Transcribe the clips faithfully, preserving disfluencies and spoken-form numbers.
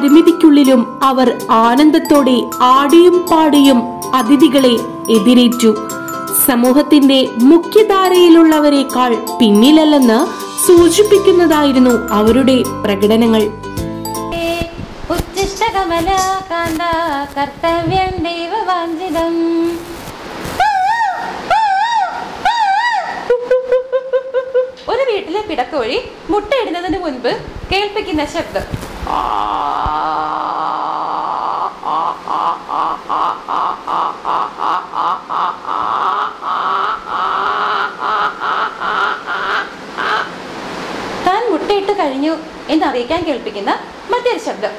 പരിമിതിക്കുള്ളിലും അവർ ആനന്ദത്തോടെ ആടിയും പാടിയും അതിഥികളെ എതിരേറ്റു. സമൂഹത്തിന്റെ മുഖ്യധാരയിലുള്ളവരെക്കാൾ പിന്നിലല്ലെന്ന് സൂചിപ്പിക്കുന്നതായിരുന്നു അവരുടെ പ്രകടനങ്ങൾ. കർത്തവ്യം ദൈവവാഞ്ചിതം. ഒരു വീട്ടിലെ പിടക്കോഴി മുട്ടയിടുന്നതിന് മുൻപ് കേൾപ്പിക്കുന്ന ശബ്ദം. താൻ മുട്ടയിട്ട് കഴിഞ്ഞു എന്നറിയിക്കാൻ കേൾപ്പിക്കുന്ന മറ്റൊരു ശബ്ദം.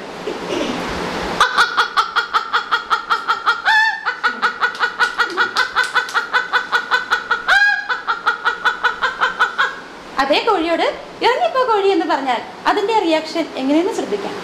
അതേ കോഴിയോട് ഇറങ്ങിപ്പോ കോഴി എന്ന് പറഞ്ഞാൽ അതിന്റെ റിയാക്ഷൻ എങ്ങനെയെന്ന് ശ്രദ്ധിക്കാം.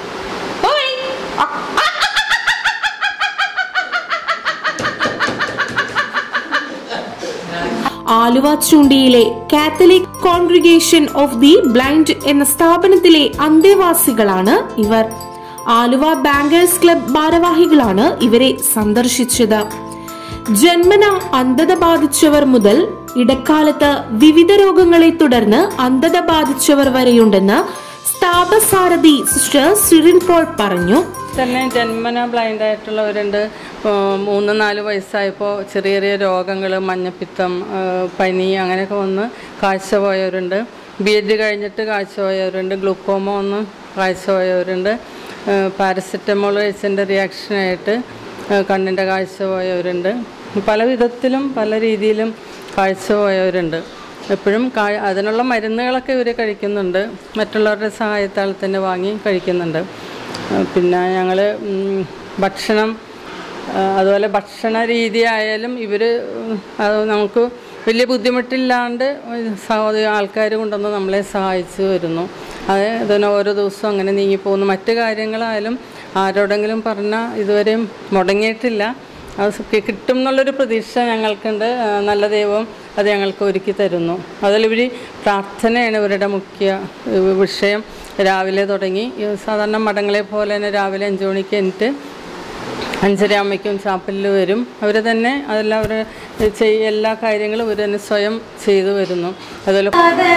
ആലുവ ചൂണ്ടിയിലെ Catholic congregation of the blind എന്ന സ്ഥാപനത്തിലെ അന്തേവാസികളാണ് ഇവർ. ആലുവ ബാങ്കേഴ്സ് ക്ലബ് ഭാരവാഹികളാണ് ഇവരെ സന്ദർശിച്ചത്. ജന്മന അന്ധത ബാധിച്ചവർ മുതൽ ഇടക്കാലത്ത് വിവിധ രോഗങ്ങളെ തുടർന്ന് അന്ധത ബാധിച്ചവർ വരെയുണ്ടെന്ന് സ്ഥാപസാരഥി സിസ്റ്റർ സിറിൻ പോൾ പറഞ്ഞു. തന്നെ ജന്മന ബ്ലൈൻഡ് ആയിട്ടുള്ളവരുണ്ട്. മൂന്ന് നാല് വയസ്സായപ്പോൾ ചെറിയ ചെറിയ രോഗങ്ങൾ, മഞ്ഞപ്പിത്തം, പനി അങ്ങനെയൊക്കെ വന്ന് കാഴ്ച പോയവരുണ്ട്. ബി എഡ് കഴിഞ്ഞിട്ട് കാഴ്ച പോയവരുണ്ട്. ഗ്ലൂക്കോമ വന്ന് കാഴ്ച പോയവരുണ്ട്. പാരസെറ്റമോൾ കഴിച്ചതിൻ്റെ റിയാക്ഷനായിട്ട് കണ്ണിൻ്റെ കാഴ്ച പോയവരുണ്ട്. പല വിധത്തിലും പല രീതിയിലും കാഴ്ച പോയവരുണ്ട്. എപ്പോഴും കാ അതിനുള്ള മരുന്നുകളൊക്കെ ഇവർ കഴിക്കുന്നുണ്ട്. മറ്റുള്ളവരുടെ സഹായത്താൽ തന്നെ വാങ്ങി കഴിക്കുന്നുണ്ട്. പിന്നെ ഞങ്ങൾ ഭക്ഷണം, അതുപോലെ ഭക്ഷണ രീതി ആയാലും ഇവർ അത് നമുക്ക് വലിയ ബുദ്ധിമുട്ടില്ലാണ്ട് ആൾക്കാർ കൊണ്ടുവന്ന് നമ്മളെ സഹായിച്ചു വരുന്നു. അത് ഇതിന് ഓരോ ദിവസവും അങ്ങനെ നീങ്ങിപ്പോകുന്നു. മറ്റു കാര്യങ്ങളായാലും ആരോടെങ്കിലും പറഞ്ഞാൽ ഇതുവരെയും മുടങ്ങിയിട്ടില്ല. അത് കിട്ടും എന്നുള്ളൊരു പ്രതീക്ഷ ഞങ്ങൾക്കുണ്ട്. നല്ല ദൈവം അത് ഞങ്ങൾക്ക് ഒരുക്കി തരുന്നു. അതിലുപരി പ്രാർത്ഥനയാണ് ഇവരുടെ മുഖ്യ വിഷയം. രാവിലെ തുടങ്ങി സാധാരണ മഠങ്ങളെ പോലെ തന്നെ രാവിലെ അഞ്ച് മണിക്ക് എന്നിട്ട് അഞ്ചര അമ്മയ്ക്കും ചാപ്പലിൽ വരും. അവർ തന്നെ അതെല്ലാം അവർ ചെയ്യ എല്ലാ കാര്യങ്ങളും ഇവർ തന്നെ സ്വയം ചെയ്തു വരുന്നു. അതുപോലെ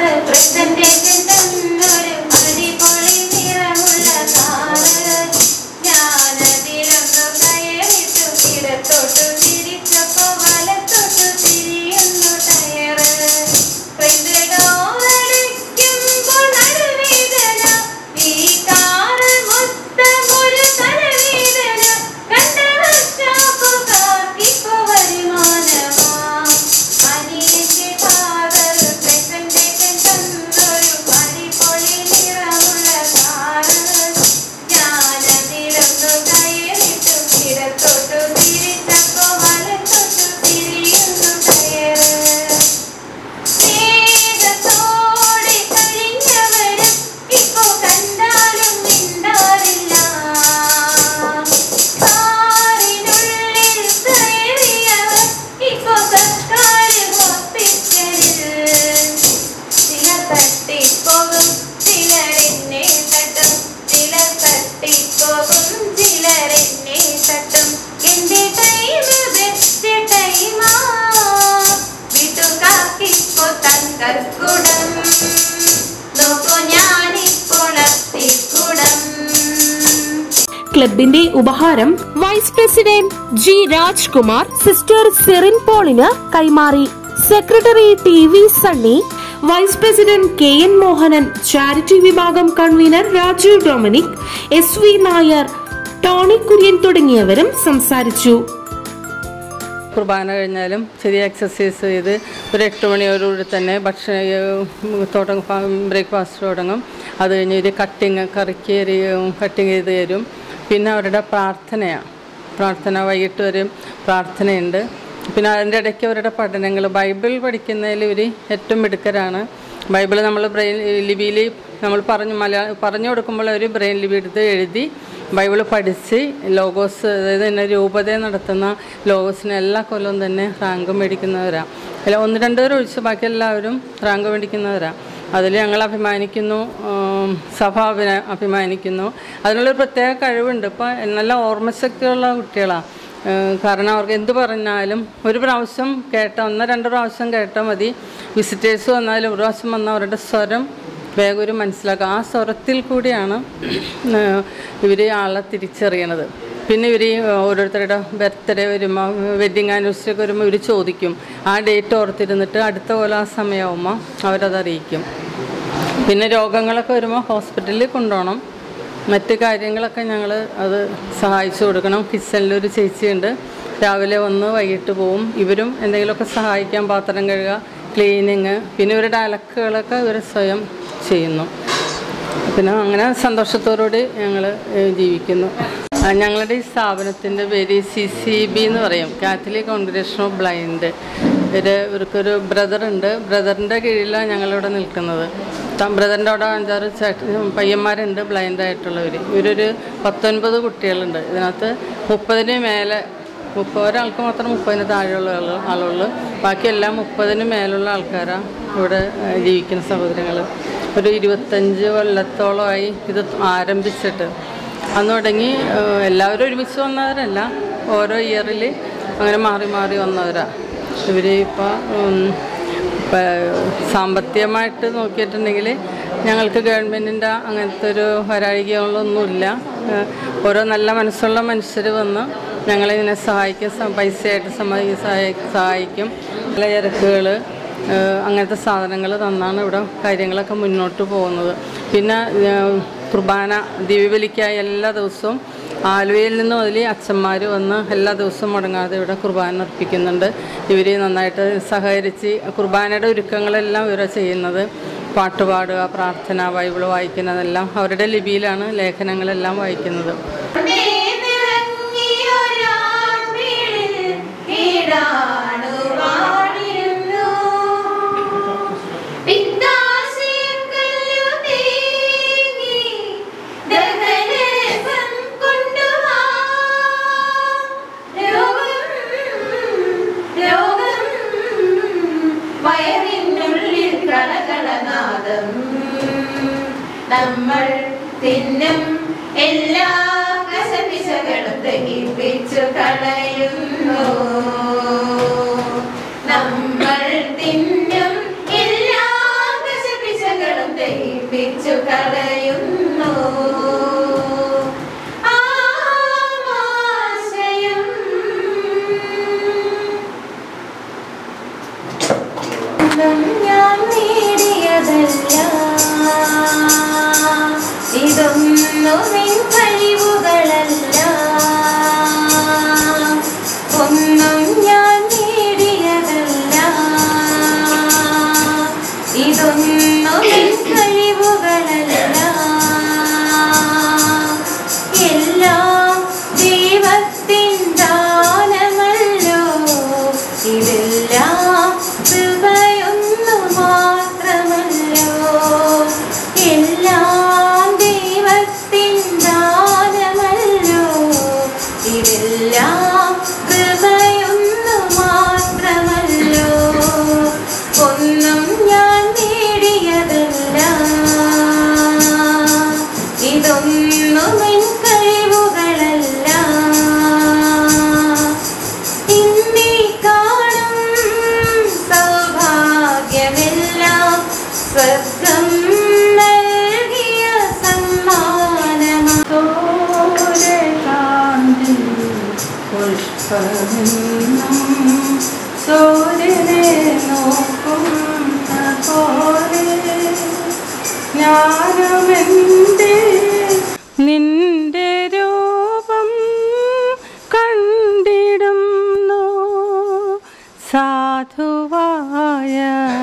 ക്ലബിന്റെ ഉപഹാരം vice president G Rajkumar sister Serin പോളിന് കൈമാറി. Secretary T V Sunny, vice president K N Mohanan, charity വിഭാഗം convener Rajeev Dominic, S V Nair, Tony Kurian തുടങ്ങിയവരും സംസാരിച്ചു. കുർബാന കഴിഞ്ഞാലും ചെറിയ എക്സസൈസ് ചെയ്ത് ഒരു എട്ട് മണിയോടുകൂടി തന്നെ ഭക്ഷണം തുടങ്ങും, ബ്രേക്ക്ഫാസ്റ്റ് തുടങ്ങും. അത് കഴിഞ്ഞ് ഒരു കട്ടിങ് കറിക്ക് കട്ടിങ് ചെയ്ത് തരും. പിന്നെ അവരുടെ പ്രാർത്ഥനയാണ്. പ്രാർത്ഥന വൈകിട്ട് വരെയും പ്രാർത്ഥനയുണ്ട്. പിന്നെ അതിൻ്റെ ഇടയ്ക്ക് അവരുടെ പഠനങ്ങൾ, ബൈബിൾ പഠിക്കുന്നതിൽ ഇവർ ഏറ്റവും മിടുക്കരാണ്. ബൈബിൾ നമ്മൾ ബ്രെയിൻ ലിപിയിൽ നമ്മൾ പറഞ്ഞു മലയാളം പറഞ്ഞു കൊടുക്കുമ്പോൾ അവർ ബ്രെയിൻ ലിപി എടുത്ത് എഴുതി ബൈബിൾ പഠിച്ച് ലോഗോസ്, അതായത് തന്നെ രൂപത നടത്തുന്ന ലോഗോസിന് എല്ലാ കൊല്ലവും തന്നെ റാങ്ക് മേടിക്കുന്നവരാണ്. അല്ല ഒന്ന് രണ്ടുപേർ ഒഴിച്ച് ബാക്കി എല്ലാവരും റാങ്ക് മേടിക്കുന്നവരാണ്. അതിൽ ഞങ്ങൾ അഭിമാനിക്കുന്നു, സഭ അഭിന അഭിമാനിക്കുന്നു. അതിനുള്ളൊരു പ്രത്യേക കഴിവുണ്ട്. ഇപ്പോൾ നല്ല ഓർമ്മശക്തിയുള്ള കുട്ടികളാണ്. കാരണം അവർക്ക് എന്ത് പറഞ്ഞാലും ഒരു പ്രാവശ്യം കേട്ട ഒന്ന് രണ്ട് പ്രാവശ്യം കേട്ടാൽ മതി. വിസിറ്റേഴ്സ് വന്നാലും ഒരു പ്രാവശ്യം വന്നാൽ അവരുടെ സ്വരം വേഗം ഒരു മനസ്സിലാക്കുക. ആ സ്വരത്തിൽ കൂടിയാണ് ഇവർ ആളെ തിരിച്ചറിയണത്. പിന്നെ ഇവർ ഓരോരുത്തരുടെ ബർത്ത്ഡേ വരുമ്പോൾ, വെഡ്ഡിങ് ആനിവേഴ്സറി ഒക്കെ വരുമ്പോൾ ഇവർ ചോദിക്കും. ആ ഡേറ്റ് ഓർത്തിരുന്നിട്ട് അടുത്ത പോലെ ആ സമയമാകുമ്പോൾ അവരതറിയിക്കും. പിന്നെ രോഗങ്ങളൊക്കെ വരുമ്പോൾ ഹോസ്പിറ്റലിൽ കൊണ്ടുപോകണം. മറ്റ് കാര്യങ്ങളൊക്കെ ഞങ്ങൾ അത് സഹായിച്ചു കൊടുക്കണം. കിച്ചണിലൊരു ചേച്ചിയുണ്ട്, രാവിലെ വന്ന് വൈകിട്ട് പോവും. ഇവരും എന്തെങ്കിലുമൊക്കെ സഹായിക്കാൻ, പാത്രം കഴുകുക, ക്ലീനിങ്, പിന്നെ ഇവരുടെ അലക്കുകളൊക്കെ ഇവർ സ്വയം ചെയ്യുന്നു. പിന്നെ അങ്ങനെ സന്തോഷത്തോടുകൂടി ഞങ്ങൾ ജീവിക്കുന്നു. ഞങ്ങളുടെ ഈ സ്ഥാപനത്തിൻ്റെ പേര് സി സി ബി എന്ന് പറയും, കാത്തലിക് കോൺഗ്രിഗേഷൻ ഓഫ് ബ്ലൈൻഡ്. ഇവർ ഇവർക്കൊരു ബ്രദറുണ്ട്. ബ്രദറിൻ്റെ കീഴിലാണ് ഞങ്ങളിവിടെ നിൽക്കുന്നത്. ബ്രദറിൻ്റെ അവിടെ അഞ്ചാറ് ചേട്ട പയ്യന്മാരുണ്ട് ബ്ലൈൻഡായിട്ടുള്ളവർ. ഇവരൊരു പത്തൊൻപത് കുട്ടികളുണ്ട്. ഇതിനകത്ത് മുപ്പതിന് മേലെ, മുപ്പത് ഒരാൾക്ക് മാത്രം മുപ്പതിന് താഴെയുള്ള ആളുകൾ, ബാക്കിയെല്ലാം മുപ്പതിന് മേലുള്ള ആൾക്കാരാണ് ഇവിടെ ജീവിക്കുന്ന സഹോദരങ്ങൾ. ഒരു ഇരുപത്തഞ്ച് കൊല്ലത്തോളമായി ഇത് ആരംഭിച്ചിട്ട്. അന്ന് തുടങ്ങി എല്ലാവരും ഒരുമിച്ച് വന്നവരല്ല, ഓരോ ഇയറിൽ അങ്ങനെ മാറി മാറി വന്നവരാണ് ഇവർ. ഇപ്പോൾ സാമ്പത്തികമായിട്ട് നോക്കിയിട്ടുണ്ടെങ്കിൽ ഞങ്ങൾക്ക് ഗവൺമെൻറ്റിൻ്റെ അങ്ങനത്തെ ഒരു വരാഴികകളൊന്നുമില്ല. ഓരോ നല്ല മനസ്സുള്ള മനുഷ്യർ വന്ന് ഞങ്ങളിങ്ങനെ സഹായിക്കും, പൈസയായിട്ട് സഹായിക്കും. പലചരക്കുകൾ, അങ്ങനത്തെ സാധനങ്ങൾ തന്നാണ് ഇവിടെ കാര്യങ്ങളൊക്കെ മുന്നോട്ട് പോകുന്നത്. പിന്നെ കുർബാന ദിവ്യബലിക്കായി എല്ലാ ദിവസവും ആലുവയിൽ നിന്ന് മുതൽ അച്ഛന്മാർ വന്ന് എല്ലാ ദിവസവും മുടങ്ങാതെ ഇവിടെ കുർബാന അർപ്പിക്കുന്നുണ്ട്. ഇവർ നന്നായിട്ട് സഹകരിച്ച് കുർബാനയുടെ ഒരുക്കങ്ങളെല്ലാം ഇവരെ ചെയ്യുന്നത്. പാട്ട് പാടുക, പ്രാർത്ഥന, ബൈബിൾ വായിക്കുന്നതെല്ലാം അവരുടെ ലിപിയിലാണ് ലേഖനങ്ങളെല്ലാം വായിക്കുന്നത്. നമ്മൾ തിന്നും എല്ലാ കശപിശകളും ദഹിപ്പിച്ചു കളയുന്നു. നമ്മൾ തിന്നും എല്ലാ കശപിശകളും ദഹിപ്പിച്ചു കളയുന്നു. ആമാശയം ഞാൻ നേടിയതല്ല, ഇതൊന്നും നിൻ കഴിവുകളല്ല. ഒന്നും ഞാൻ നേടിയതല്ല, ഇതൊന്നും നിൻ കഴിവുകളല്ല. എല്ലാം ദൈവത്തിൻ ദാനമല്ലോ, ഇതെല്ലാം കൃപയൊന്നു മാത്രമല്ലോ. എല്ലാം ദൈവത്തിൻ ദാനമല്ലോ, ഇതെല്ലാം കൃപയൊന്നു മാത്രമല്ലോ. ഒന്നും ഞാൻ നേടിയതല്ല, ഇതൊന്നും എൻ കഴിവുകളല്ല. ഇന്നീ കാണും സൗഭാഗ്യമെല്ലാം സ്വർഗം നൽകിയ സമ്മാനമാ. പുഷ്പമെന്നും സൂര്യനെ നോക്കും പോലെ ഞാനുമെൻ്റെ നിന്റെ രൂപം കണ്ടിടുന്നു, സാധുവായ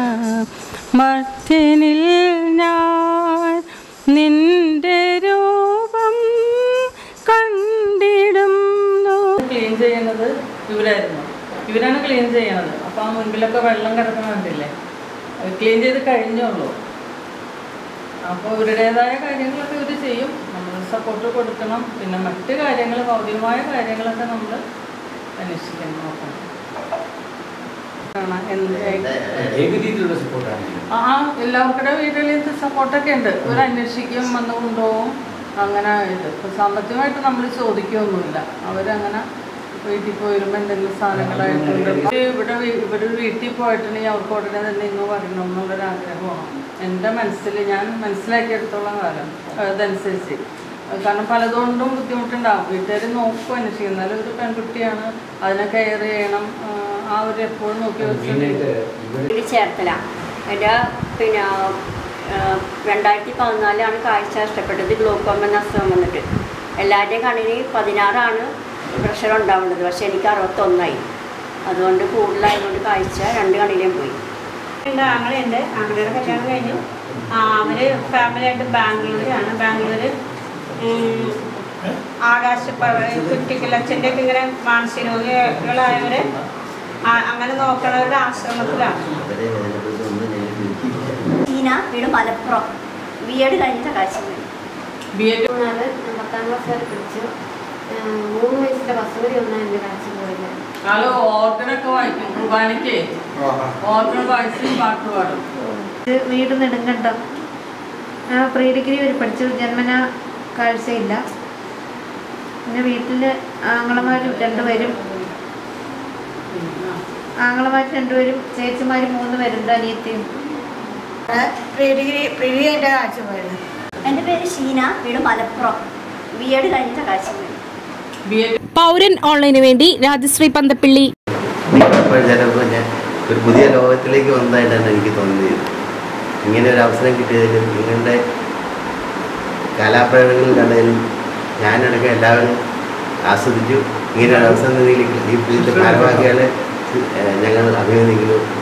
മർത്യനിൽ ഞാൻ നിന്റെ രൂപം കണ്ടിടുന്നു. ക്ലീൻ ചെയ്യുന്നത് ഇവരായിരുന്നു, ഇവരാണ് ക്ലീൻ ചെയ്യണത്. അപ്പോൾ ആ മുൻപിലൊക്കെ വെള്ളം കിടക്കണ കണ്ടില്ലേ, ക്ലീൻ ചെയ്ത് കഴിഞ്ഞുള്ളൂ. അപ്പോൾ ഇവരുടേതായ കാര്യങ്ങളൊക്കെ ഇവർ ചെയ്യും, നമ്മൾ സപ്പോർട്ട് കൊടുക്കണം. പിന്നെ മറ്റ് കാര്യങ്ങൾ, ഭൗതികമായ കാര്യങ്ങളൊക്കെ നമ്മൾ അന്വേഷിക്കണം, നോക്കണം. ആ എല്ലാവർക്കുടെ വീട്ടിൽ സപ്പോർട്ടൊക്കെ ഉണ്ട്. ഒരു അന്വേഷിക്കും, വന്ന് കൊണ്ടുപോകും, അങ്ങനെ ഇത്. ഇപ്പം സാമ്പത്തികമായിട്ട് നമ്മൾ ചോദിക്കുകയൊന്നുമില്ല. അവരങ്ങനെ വീട്ടിൽ പോയി വരുമ്പോൾ എന്തെങ്കിലും സാധനങ്ങളായിട്ടുണ്ട്. ഇവിടെ ഇവിടെ വീട്ടിൽ പോയിട്ടുണ്ടെങ്കിൽ അവർക്ക് ഉടനെ തന്നെ ഇങ്ങ് വരണം എന്നുള്ളൊരാഗ്രഹമാണ് എൻ്റെ മനസ്സിൽ. ഞാൻ മനസ്സിലാക്കിയെടുത്തോളം കാലം അതനുസരിച്ച്. കാരണം പലതുകൊണ്ടും ബുദ്ധിമുട്ടുണ്ടാകും. വീട്ടുകാർ നോക്കും, അന്വേഷിക്കും. എന്നാലും ഒരു പെൺകുട്ടിയാണ്, അതിനെ കെയർ ചെയ്യണം. ആ ഒരു എപ്പോഴും നോക്കി വെച്ചിട്ട് ചേർത്തല എൻ്റെ പിന്നെ രണ്ടായിരത്തി പതിനാലിലാണ് കാഴ്ച നഷ്ടപ്പെട്ടത്. ഗ്ലോക്കോമ എന്ന അസുഖം വന്നിട്ട് എല്ലാവരുടെയും കണ്ണിന് പതിനാറാണ് പ്രഷർ ഉണ്ടാവേണ്ടത്. പക്ഷെ എനിക്ക് അറുപത്തൊന്നായി. അതുകൊണ്ട് കൂടുതലായതുകൊണ്ട് കാഴ്ച രണ്ട് കണ്ണിലേയും പോയി. എൻ്റെ ആങ്ങളുണ്ട്. ആങ്ങളുടെ കല്യാണം കഴിഞ്ഞു. അവർ ഫാമിലിയായിട്ട് ബാംഗ്ലൂരാണ്. ബാംഗ്ലൂർ ആകാശ കുറ്റിക്കൽ അച്ഛൻ്റെയൊക്കെ ഇങ്ങനെ മാനസിക രോഗികളായവരെ അങ്ങനെ നോക്കണവരുടെ ആശ്രമത്തിലാണ്. ചീന വീട് മലപ്പുറം. ബി എഡ് കഴിഞ്ഞിട്ട് കാഴ്ച ബി എഡ് പത്താം ക്ലാസ് വരെ പഠിച്ചു. മൂന്ന് വയസ്സിലെ ബസ്സുകൂടി ഒന്നാണ് എൻ്റെ കാഴ്ച പോയത്. ഓർഗനൊക്കെ വായിക്കും, കുർബാനയ്ക്ക് ഓർഗൻ വായിച്ച് പാട്ട് പാടും. വീട് നെടുങ്കണ്ടം. പ്രീ ഡിഗ്രി വരെ പഠിച്ചു. ജന്മന കാഴ്ചയില്ല. പിന്നെ വീട്ടിൽ ആങ്ങളമാർ രണ്ടുപേരും ആങ്ങളമാർ രണ്ടുപേരും ചേച്ചിമാർ മൂന്ന് പേരുണ്ട്. അനിയത്തിയും. പ്രീ ഡിഗ്രി പ്രീ ഡിഗ്രി ആയിട്ട് കാഴ്ച പോയത്. എൻ്റെ പേര് ഷീന, വീട് മലപ്പുറം. ബി എഡ് കഴിഞ്ഞിട്ട് കാഴ്ച പോയത്. പൗരൻ ഓൺലൈന് വേണ്ടി രാജശ്രീ പന്തപ്പിള്ളി. ചിലപ്പോൾ ഞാൻ ഒരു പുതിയ ലോകത്തിലേക്ക് വന്നതായിട്ടാണ് എനിക്ക് തോന്നിയത്. ഇങ്ങനെ ഒരു അവസരം കിട്ടിയതിലും നിങ്ങളുടെ കലാപ്രകടനങ്ങളിൽ കണ്ടതിലും ഞാനടക്കം എല്ലാവരും ആസ്വദിച്ചു. ഇങ്ങനെ ഒരു അവസരം ഈ ഭാരവാഹികളെ ഞങ്ങൾ അഭിനന്ദിക്കുന്നു.